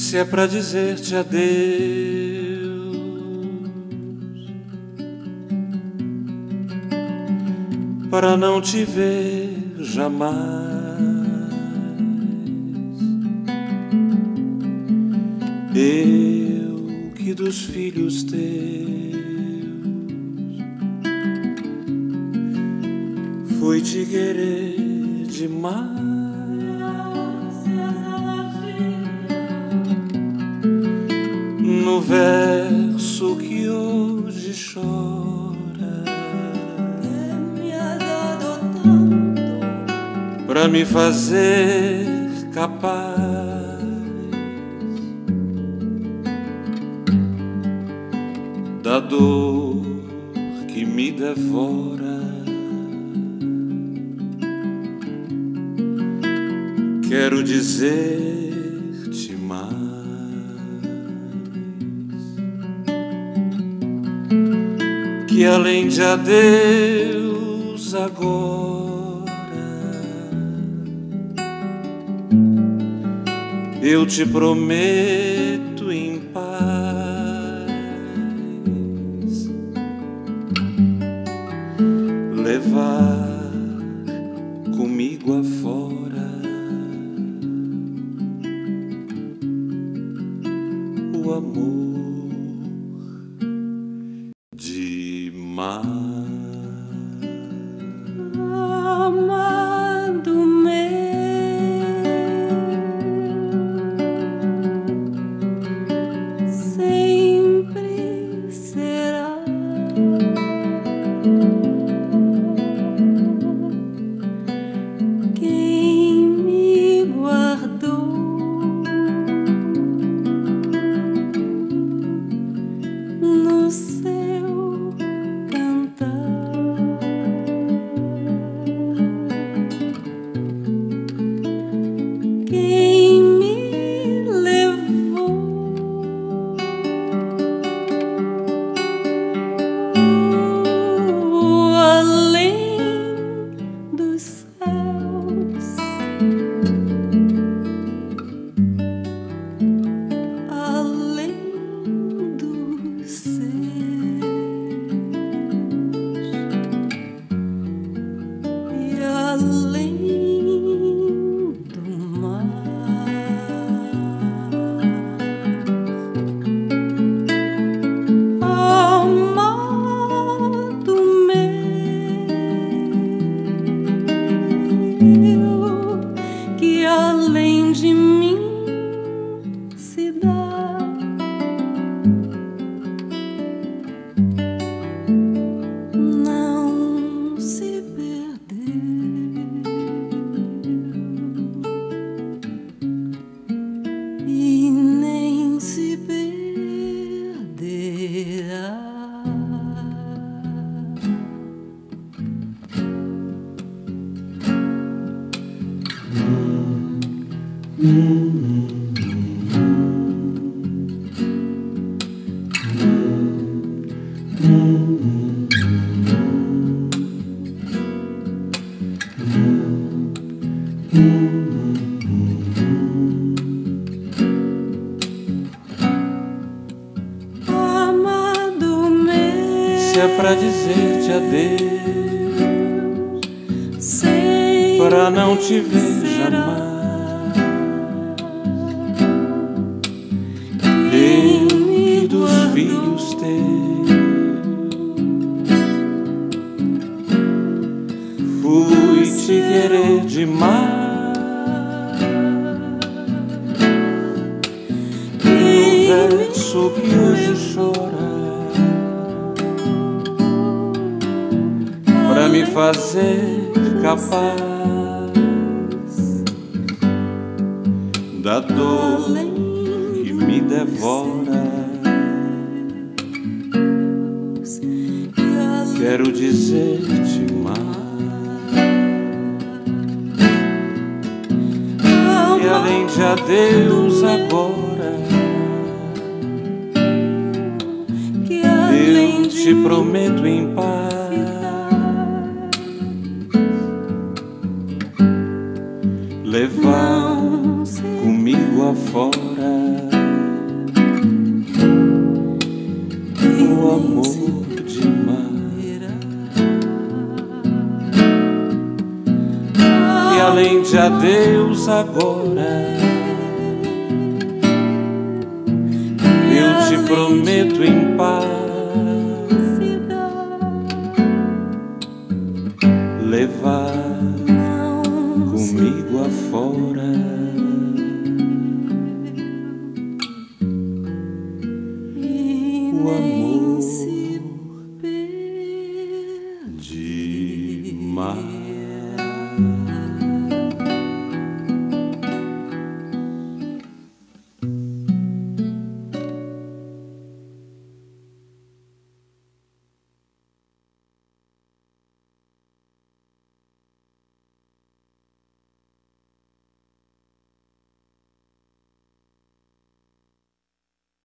Se é pra dizer-te adeus, para não te ver jamais, eu que dos filhos teus fui te querer demais. No verso que hoje chora, me ha dado tanto pra me fazer capaz da dor que me devora. Quero dizer-te mais, que além de adeus agora, eu te prometo em paz levar comigo afora o amor demais. amado meu, sempre será quem me guardou no seu cantar, quem me levou além dos céus, além dos céus, e além do mar. Amado meu, que além de mim se dá, não se perdeu e nem se perderá. Amado meu, Se é pra dizer-te adeus, sempre para não te ver será jamais, quem eu me que dos guardou filhos teus fui te querer demais. No verso que hoje chora, pra me fazer capaz da dor que me devora. Quero dizer-te mais, que além de adeus agora, eu te prometo em paz levar comigo afora o amor de mar. E além de adeus agora, eu te prometo em paz levar comigo afora o amor de mar.